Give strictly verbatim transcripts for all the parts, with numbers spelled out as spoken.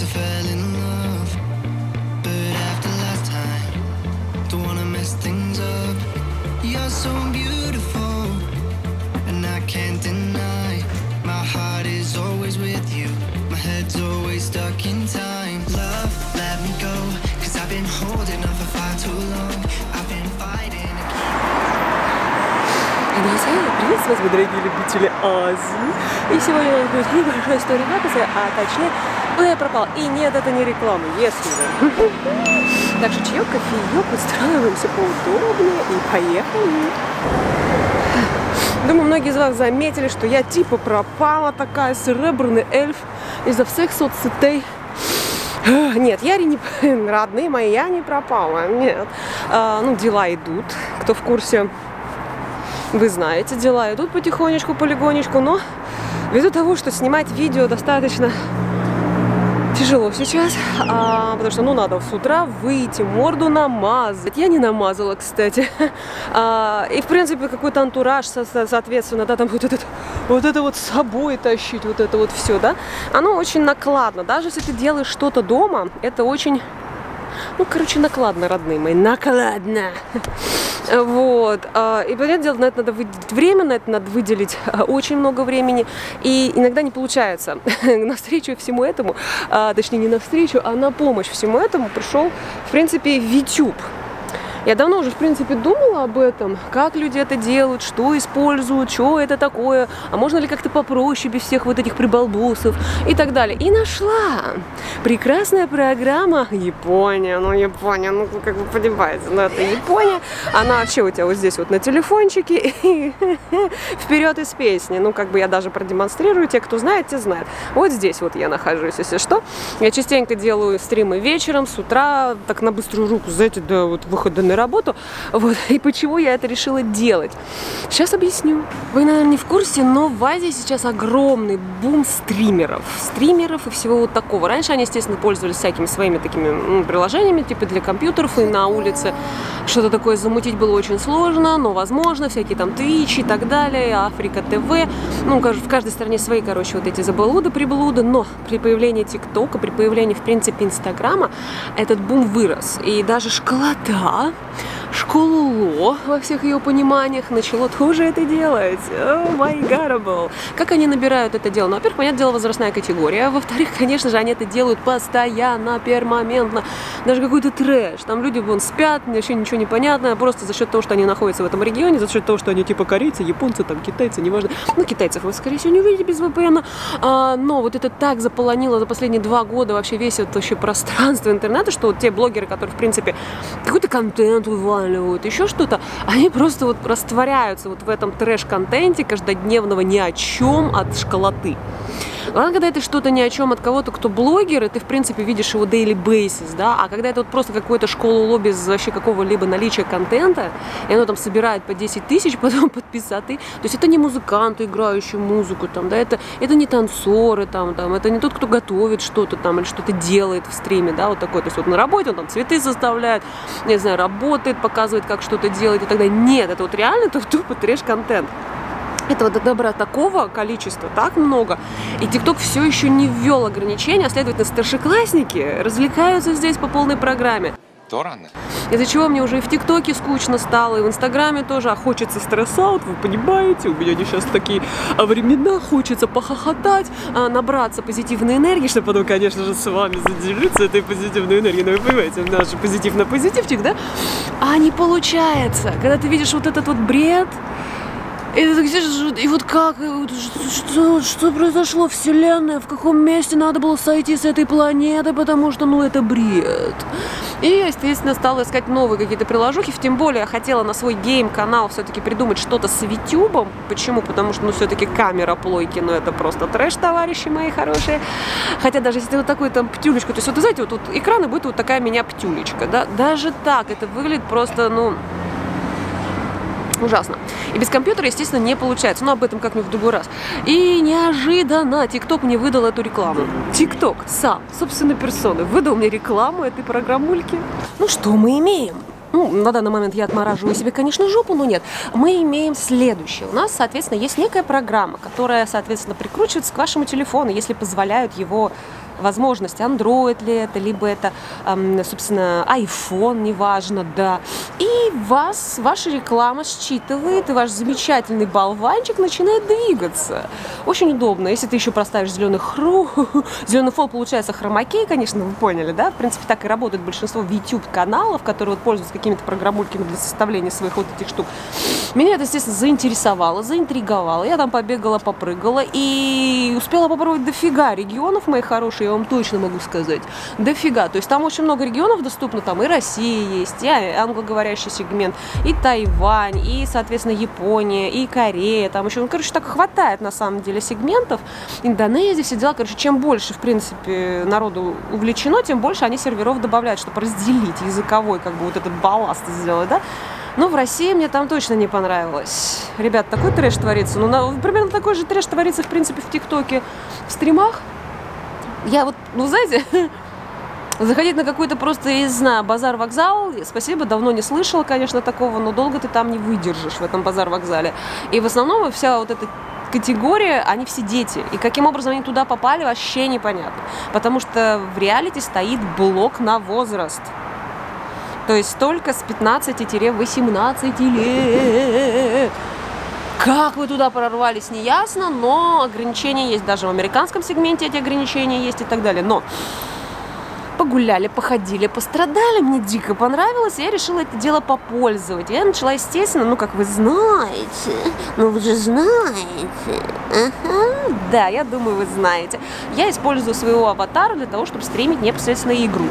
fell in love, but after last time, don't wanna mess things up. You're so beautiful, and I can't deny. My heart is always with you, my head's always stuck in time. Love, let me go, cause I've been holding on for far too long. I've been fighting. Приветствую вас, дорогие любители Азии. И сегодня у нас будет небольшая история записи, а точнее, куда я пропал. И нет, это не реклама, если вы. Так что чаек, кофеек, устраиваемся поудобнее и поехали. Думаю, многие из вас заметили, что я типа пропала, такая серебряный эльф изо всех соцсетей. Нет, я не родные мои, я не пропала, нет. А, ну, дела идут, кто в курсе. Вы знаете, дела идут потихонечку, полигонечку, но ввиду того, что снимать видео достаточно тяжело сейчас, а, потому что, ну, надо с утра выйти, морду намазать. Я не намазала, кстати. А, и, в принципе, какой-то антураж, со со соответственно, да, там вот этот, вот это вот с собой тащить, вот это вот все, да. Оно очень накладно. Даже если ты делаешь что-то дома, это очень... Ну, короче, накладно, родные мои, накладно. Вот. И, понятное дело, на это надо выделить время, на это надо выделить очень много времени. И иногда не получается. Навстречу всему этому, точнее, не навстречу, а на помощь всему этому пришел, в принципе, YouTube. Я давно уже, в принципе, думала об этом, как люди это делают, что используют, что это такое, а можно ли как-то попроще, без всех вот этих прибалбусов и так далее. И нашла прекрасная программа Япония, ну Япония, ну как вы понимаете, ну это Япония, она вообще у тебя вот здесь вот на телефончике и вперед из песни, ну как бы я даже продемонстрирую, те, кто знает, те знают. Вот здесь вот я нахожусь, если что. Я частенько делаю стримы вечером, с утра, так на быструю руку, знаете, до вот выхода на работу. Вот. И почему я это решила делать? Сейчас объясню. Вы, наверное, не в курсе, но в Азии сейчас огромный бум стримеров. Стримеров и всего вот такого. Раньше они, естественно, пользовались всякими своими такими ну, приложениями, типа для компьютеров, и на улице что-то такое замутить было очень сложно, но возможно, всякие там Twitch и так далее, Африка ТВ. Ну, в каждой стране свои, короче, вот эти заблуды-приблуды, но при появлении ТикТока, при появлении, в принципе, Инстаграма, этот бум вырос. И даже школота, школу во всех ее пониманиях начало тоже это делать. Oh my God. Как они набирают это дело? Ну, во-первых, понятное дело, возрастная категория. Во-вторых, конечно же, они это делают постоянно, пермоментно. Даже какой-то трэш. Там люди вон спят, вообще ничего не понятно. Просто за счет того, что они находятся в этом регионе, за счет того, что они типа корейцы, японцы, там, китайцы, неважно. Ну, китайцев вы, скорее всего, не увидите без вэ пэ эн. А, но вот это так заполонило за последние два года вообще весь это вообще пространство интернета, что вот те блогеры, которые, в принципе, какой-то контент вываливают, еще что-то, они просто вот растворяются вот в этом трэш-контенте каждодневного ни о чем от школоты. Ладно, когда это что-то ни о чем от кого-то, кто блогер, и ты, в принципе, видишь его daily basis, да, а когда это вот просто какое-то школа-лобби без вообще какого-либо наличия контента, и оно там собирает по десять тысяч, потом подписаты, то есть это не музыканты, играющие музыку, там, да, это, это не танцоры, там, там, это не тот, кто готовит что-то там или что-то делает в стриме, да, вот такой, то есть вот на работе он там цветы составляет, не знаю, работает, показывает, как что-то делает и так далее. Нет, это вот реально тупо трэш-контент. Этого до добра такого количества, так много. И ТикТок все еще не ввел ограничения, а следовательно, старшеклассники развлекаются здесь по полной программе. Из-за чего мне уже и в ТикТоке скучно стало, и в Инстаграме тоже, а хочется стресс-аут, вы понимаете, у меня сейчас такие времена, хочется похохотать, набраться позитивной энергии, чтобы потом, конечно же, с вами заделиться этой позитивной энергией, но вы понимаете, наш позитив на позитивчик, да? А не получается, когда ты видишь вот этот вот бред, и ты так сидишь, и вот как, что, что произошло, вселенная, в каком месте надо было сойти с этой планеты, потому что, ну, это бред. И я, естественно, стала искать новые какие-то приложухи, тем более я хотела на свой гейм-канал все-таки придумать что-то с Витюбом. Почему? Потому что, ну, все-таки камера плойки, ну, это просто трэш, товарищи мои хорошие. Хотя даже если вот такую там птюлечку, то есть, вот, знаете, вот, вот экраны будет вот такая меня птюлечка, да, даже так это выглядит просто, ну... ужасно. И без компьютера, естественно, не получается. Но об этом как-нибудь в другой раз. И неожиданно ТикТок мне выдал эту рекламу. ТикТок сам, собственно, персоной, выдал мне рекламу этой программульки. Ну, что мы имеем? Ну, на данный момент я отмораживаю себе, конечно, жопу, но нет. Мы имеем следующее. У нас, соответственно, есть некая программа, которая, соответственно, прикручивается к вашему телефону, если позволяют его возможность, Android ли это, либо это, собственно, iPhone, неважно, да. И вас, ваша реклама считывает, и ваш замечательный болванчик начинает двигаться. Очень удобно. Если ты еще проставишь зеленый хру, зеленый фон получается хромакей, конечно, вы поняли, да? В принципе, так и работает большинство YouTube-каналов, которые вот пользуются какими-то программульками для составления своих вот этих штук. Меня это, естественно, заинтересовало, заинтриговало. Я там побегала, попрыгала и успела попробовать дофига регионов, мои хорошие, я вам точно могу сказать. Дофига. То есть там очень много регионов доступно, там и Россия есть, и англоговорящий сегмент, и Тайвань, и, соответственно, Япония, и Корея. Там еще, ну, короче, так хватает, на самом деле, сегментов. Индонезия, все дела. Короче, чем больше, в принципе, народу увлечено, тем больше они серверов добавляют, чтобы разделить языковой, как бы, вот этот балласт сделать, да. Но в России мне там точно не понравилось. Ребят, такой трэш творится. Ну, на, примерно такой же трэш творится, в принципе, в ТикТоке, в стримах. Я вот, ну, знаете, заходить на какой-то просто, я не знаю, базар-вокзал, спасибо, давно не слышала, конечно, такого, но долго ты там не выдержишь в этом базар-вокзале. И в основном вся вот эта категория, они все дети. И каким образом они туда попали, вообще непонятно. Потому что в реалити стоит блок на возраст. То есть только с пятнадцати-восемнадцати лет. Как вы туда прорвались, не ясно, но ограничения есть. Даже в американском сегменте эти ограничения есть и так далее. Но погуляли, походили, пострадали, мне дико понравилось, я решила это дело попользовать. Я начала, естественно, ну, как вы знаете, ну, вы же знаете, ага, да, я думаю, вы знаете. Я использую своего аватара для того, чтобы стримить непосредственно игру.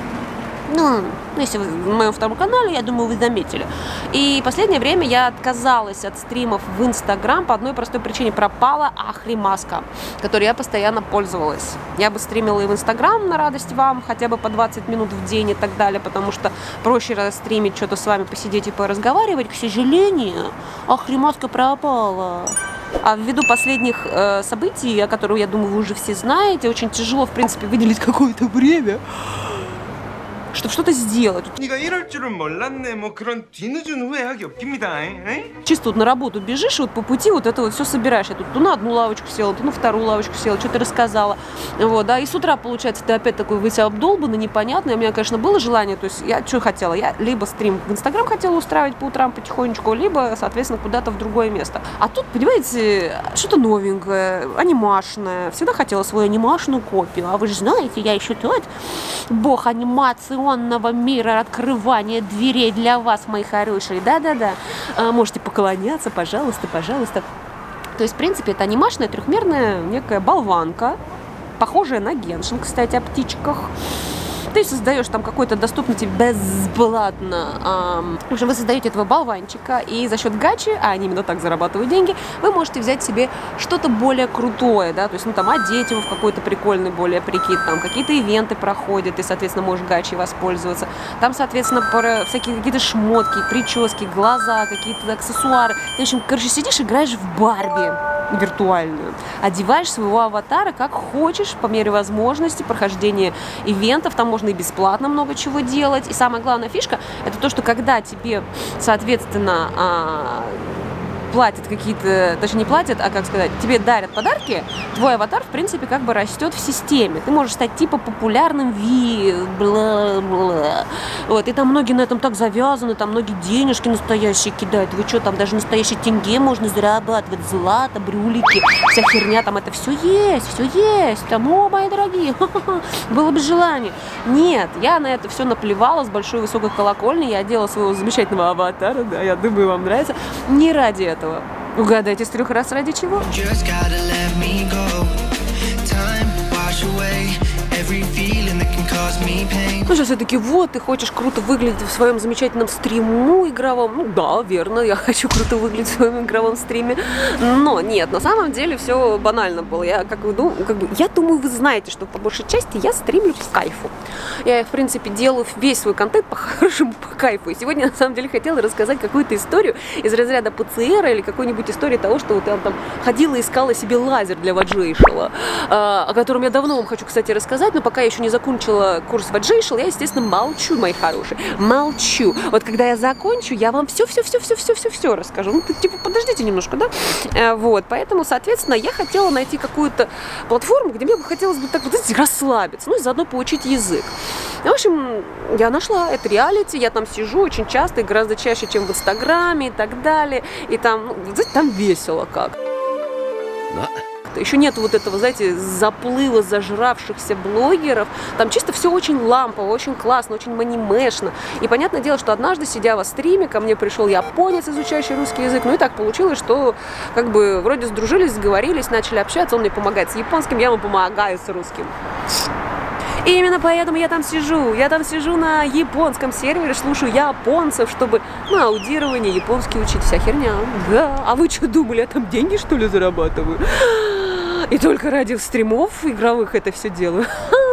Ну, если вы в моем втором канале, я думаю, вы заметили. И последнее время я отказалась от стримов в Инстаграм по одной простой причине. Пропала ахримаска, которой я постоянно пользовалась. Я бы стримила и в Инстаграм на радость вам, хотя бы по двадцать минут в день и так далее, потому что проще стримить, что-то с вами посидеть и поразговаривать. К сожалению, ахримаска пропала. А ввиду последних э, событий, о которых, я думаю, вы уже все знаете, очень тяжело, в принципе, выделить какое-то время, чтобы что-то сделать. Чисто вот на работу бежишь, вот по пути вот это вот все собираешь. Я тут то на одну лавочку села, то на вторую лавочку села, что-то рассказала. Вот, да, и с утра, получается, ты опять такой весь обдолбанный, непонятный. У меня, конечно, было желание, то есть я что хотела? Я либо стрим в Инстаграм хотела устраивать по утрам потихонечку, либо, соответственно, куда-то в другое место. А тут, понимаете, что-то новенькое, анимашное. Всегда хотела свою анимашную копию. А вы же знаете, я еще тот бог анимации мира, открывания дверей для вас, мои хорошие. Да-да-да. Можете поклоняться, пожалуйста, пожалуйста. То есть, в принципе, это анимашная трехмерная некая болванка, похожая на Геншин, кстати, о птичках. Ты создаешь там какой-то доступный тебе бесплатно. Эм, в общем, вы создаете этого болванчика, и за счет гачи, а они именно так зарабатывают деньги, вы можете взять себе что-то более крутое, да, то есть, ну, там, одеть его в какой-то прикольный более прикид, там, какие-то ивенты проходят, и, соответственно, можешь гачей воспользоваться. Там, соответственно, всякие какие-то шмотки, прически, глаза, какие-то аксессуары. Ты, в общем, короче, сидишь, играешь в Барби виртуальную, одеваешь своего аватара как хочешь, по мере возможности, прохождения ивентов, там можно и бесплатно много чего делать, и самая главная фишка, это то, что когда тебе, соответственно, платят какие-то, даже не платят, а, как сказать, тебе дарят подарки, твой аватар, в принципе, как бы растет в системе. Ты можешь стать типа популярным ви, бла-бла. Вот, и там многие на этом так завязаны, там многие денежки настоящие кидают. Вы что, там даже настоящие тенге можно зарабатывать, злато, брюлики, вся херня, там это все есть, все есть. Там, о, мои дорогие, было бы желание. Нет, я на это все наплевала с большой высокой колокольни, я одела своего замечательного аватара, да, я думаю, вам нравится, не ради этого. Угадайте с трех раз ради чего? Ну, сейчас все-таки вот, ты хочешь круто выглядеть в своем замечательном стриму игровом. Ну да, верно, я хочу круто выглядеть в своем игровом стриме. Но нет, на самом деле все банально было. Я, как, ну, как бы, я думаю, вы знаете, что по большей части я стримлю по кайфу. Я, в принципе, делаю весь свой контент по-хорошему, по кайфу. И сегодня, на самом деле, хотела рассказать какую-то историю из разряда ПЦР или какой-нибудь истории того, что вот я там ходила и искала себе лазер для ваджейшела, о котором я давно вам хочу, кстати, рассказать, но пока я еще не закончила курс ваджейшела, закончила, я, естественно, молчу, мои хорошие, молчу. Вот когда я закончу, я вам все-все-все-все-все-все-все расскажу. Ну, типа, подождите немножко, да? Вот, поэтому, соответственно, я хотела найти какую-то платформу, где мне бы хотелось бы так, вот, знаете, расслабиться, ну, и заодно получить язык. В общем, я нашла это реалити, я там сижу очень часто, и гораздо чаще, чем в Инстаграме и так далее. И там, ну, знаете, там весело как. Да. Еще нет вот этого, знаете, заплыва зажравшихся блогеров. Там чисто все очень лампово, очень классно, очень манимешно. И понятное дело, что однажды, сидя во стриме, ко мне пришел японец, изучающий русский язык. Ну и так получилось, что как бы вроде сдружились, сговорились, начали общаться. Он мне помогает с японским, я ему помогаю с русским. И именно поэтому я там сижу. Я там сижу на японском сервере, слушаю японцев, чтобы на аудирование японский учить. Вся херня. Да. А вы что думали, я там деньги, что ли, зарабатываю? И только ради стримов игровых это все делаю.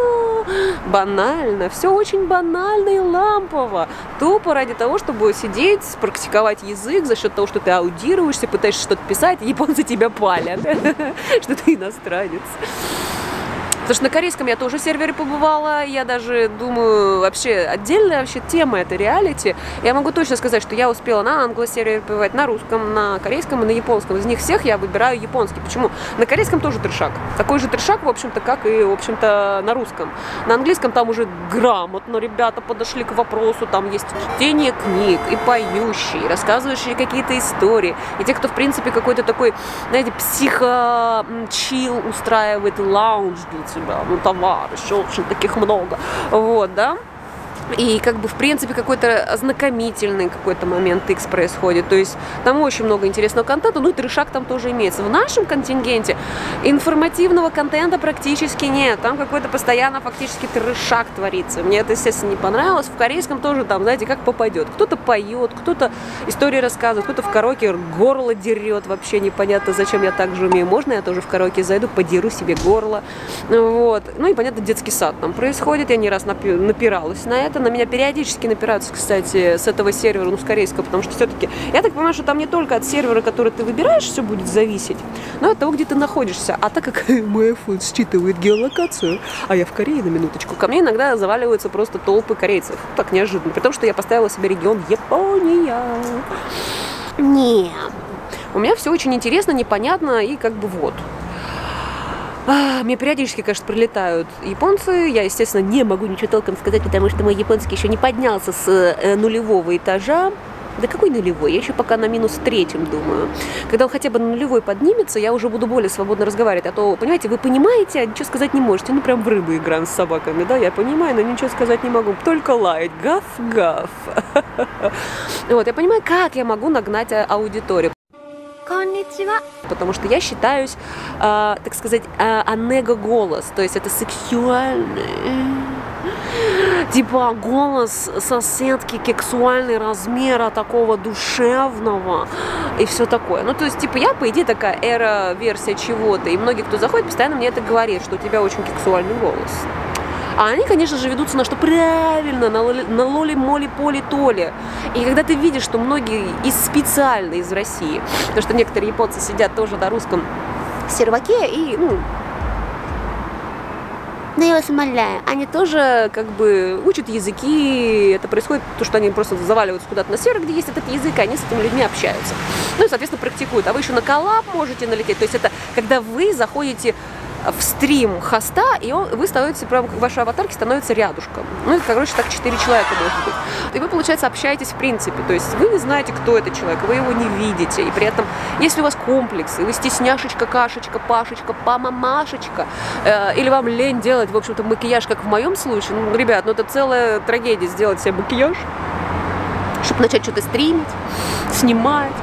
Банально. Все очень банально и лампово. Тупо ради того, чтобы сидеть, практиковать язык, за счет того, что ты аудируешься, пытаешься что-то писать, японцы тебя палят, что ты иностранец. Потому что на корейском я тоже сервере побывала, я даже думаю, вообще отдельная вообще тема это реалити. Я могу точно сказать, что я успела на англо-сервере побывать, на русском, на корейском и на японском. Из них всех я выбираю японский. Почему? На корейском тоже трешак. Такой же трешак, в общем-то, как и, в общем-то, на русском. На английском там уже грамотно ребята подошли к вопросу, там есть чтение книг, и поющие, и рассказывающие какие-то истории. И те, кто, в принципе, какой-то такой, знаете, психо-чил устраивает, лаунж для себя, ну, товарищей, очень таких много, вот, да, и как бы, в принципе, какой-то ознакомительный какой-то момент X происходит, то есть там очень много интересного контента, ну и трешак там тоже имеется. В нашем контингенте информативного контента практически нет, там какой-то постоянно фактически трешак творится. Мне это, естественно, не понравилось. В корейском тоже там, знаете, как попадет. Кто-то поет, кто-то истории рассказывает, кто-то в караоке горло дерет, вообще непонятно, зачем я так же умею. Можно я тоже в караоке зайду, подеру себе горло, вот. Ну и, понятно, детский сад там происходит, я не раз напиралась на это. На меня периодически напираются, кстати, с этого сервера, ну, с корейского, потому что все-таки, я так понимаю, что там не только от сервера, который ты выбираешь, все будет зависеть, но от того, где ты находишься. А так как мой iPhone считывает геолокацию, а я в Корее, на минуточку, ко мне иногда заваливаются просто толпы корейцев. Так неожиданно, при том, что я поставила себе регион Япония. Не. У меня все очень интересно, непонятно и как бы вот. А, мне периодически, конечно, прилетают японцы. Я, естественно, не могу ничего толком сказать, потому что мой японский еще не поднялся с э, нулевого этажа. Да какой нулевой? Я еще пока на минус третьем думаю. Когда он хотя бы на нулевой поднимется, я уже буду более свободно разговаривать. А то, понимаете, вы понимаете, а ничего сказать не можете. Ну, прям в рыбу играем с собаками, да? Я понимаю, но ничего сказать не могу. Только лаять. Гав-гав. Вот, я понимаю, как я могу нагнать аудиторию. Потому что я считаюсь, э, так сказать, э, анего-голос, то есть это сексуальный, типа голос соседки, сексуальный размера такого душевного и все такое. Ну, то есть, типа, я, по идее, такая эра-версия чего-то, и многие, кто заходит, постоянно мне это говорит, что у тебя очень сексуальный голос. А они, конечно же, ведутся на что правильно, на, на лоли, моли, поли, толи. И когда ты видишь, что многие из специально из России, потому что некоторые японцы сидят тоже на русском серваке и, ну, ну, я вас умоляю, они тоже как бы учат языки, это происходит, то, что они просто заваливаются куда-то на сервер, где есть этот язык, и они с этими людьми общаются. Ну и, соответственно, практикуют. А вы еще на коллаб можете налететь, то есть это когда вы заходите в стрим хоста, и он, вы становитесь, прям ваши аватарки становятся рядышком. Ну, это, короче, так четыре человека может быть. И вы, получается, общаетесь в принципе. То есть вы не знаете, кто это человек, вы его не видите. И при этом, если у вас комплексы, вы стесняшечка, кашечка, пашечка, памамашечка, э, или вам лень делать, в общем-то, макияж, как в моем случае, ну, ребят, ну это целая трагедия сделать себе макияж, чтобы начать что-то стримить, снимать.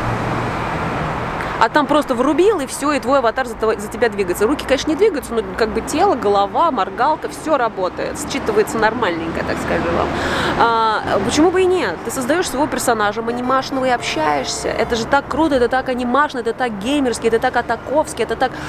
А там просто врубил, и все, и твой аватар за, за тебя двигается. Руки, конечно, не двигаются, но как бы тело, голова, моргалка, все работает. Считывается нормальненько, так скажем вам. А, почему бы и нет? Ты создаешь своего персонажа анимашного и общаешься. Это же так круто, это так анимашно, это так геймерски, это так атаковски, это так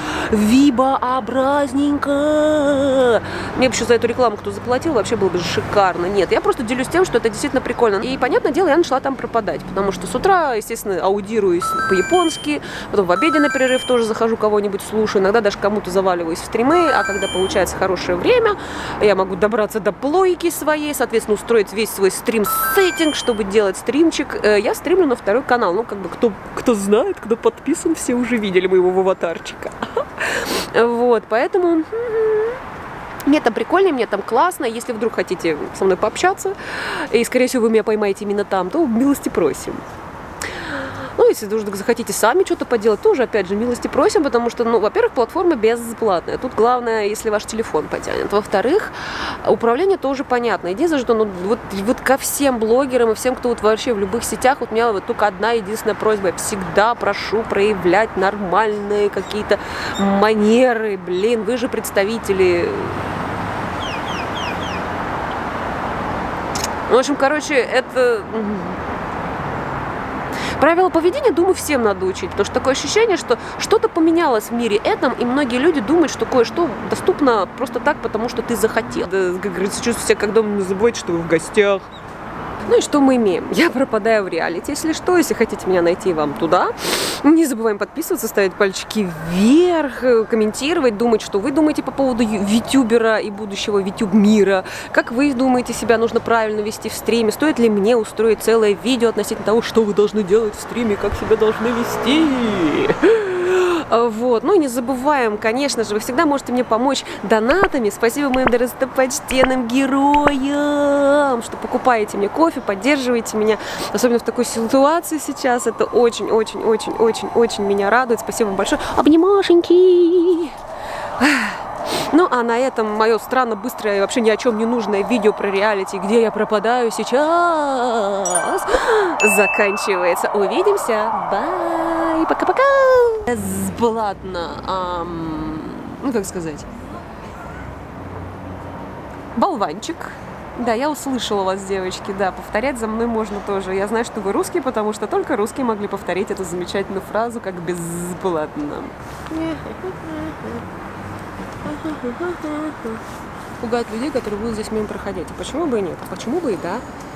вибообразненько. Мне бы еще за эту рекламу кто заплатил, вообще было бы шикарно. Нет, я просто делюсь тем, что это действительно прикольно. И, понятное дело, я начала там пропадать, потому что с утра, естественно, аудируюсь по-японски, Потом в обеденный перерыв тоже захожу, кого-нибудь слушаю. Иногда даже кому-то заваливаюсь в стримы. А когда получается хорошее время, я могу добраться до плойки своей, соответственно, устроить весь свой стрим-сеттинг, чтобы делать стримчик. Я стримлю на второй канал. Ну, как бы, кто, кто знает, кто подписан, все уже видели моего аватарчика. Вот, поэтому... Мне там прикольно, мне там классно. Если вдруг хотите со мной пообщаться, и, скорее всего, вы меня поймаете именно там, то милости просим. Ну, если вдруг захотите сами что-то поделать, тоже, опять же, милости просим, потому что, ну, во-первых, платформа бесплатная. Тут главное, если ваш телефон потянет. Во-вторых, управление тоже понятно. Единственное, что ну, вот, вот ко всем блогерам и всем, кто вот вообще в любых сетях, вот у меня вот только одна единственная просьба. Я всегда прошу проявлять нормальные какие-то манеры. Блин, вы же представители... В общем, короче, это... Правила поведения, думаю, всем надо учить, потому что такое ощущение, что что-то поменялось в мире этом, и многие люди думают, что кое-что доступно просто так, потому что ты захотел. Да, как говорится, чувствуйте себя как дома, не забывайте, что вы в гостях. Ну и что мы имеем? Я пропадаю в реалити, если что. Если хотите меня найти, вам туда. Не забываем подписываться, ставить пальчики вверх, комментировать, думать, что вы думаете по поводу витюбера и будущего витюб-мира. Как вы думаете, себя нужно правильно вести в стриме? Стоит ли мне устроить целое видео относительно того, что вы должны делать в стриме, как себя должны вести? Вот, ну и не забываем, конечно же, вы всегда можете мне помочь донатами. Спасибо моим достопочтенным героям, что покупаете мне кофе, поддерживаете меня, особенно в такой ситуации сейчас. Это очень-очень-очень-очень-очень меня радует. Спасибо вам большое. Обнимашеньки! Ну, а на этом мое странно быстрое и вообще ни о чем не нужное видео про реалити, где я пропадаю сейчас, заканчивается. Увидимся. Бай. Пока-пока. Бесплатно. Ам, ну, как сказать. Болванчик. Да, я услышала вас, девочки. Да, повторять за мной можно тоже. Я знаю, что вы русские, потому что только русские могли повторить эту замечательную фразу, как бесплатно. Пугают людей, которые будут здесь мимо проходить. А почему бы и нет? А почему бы и да?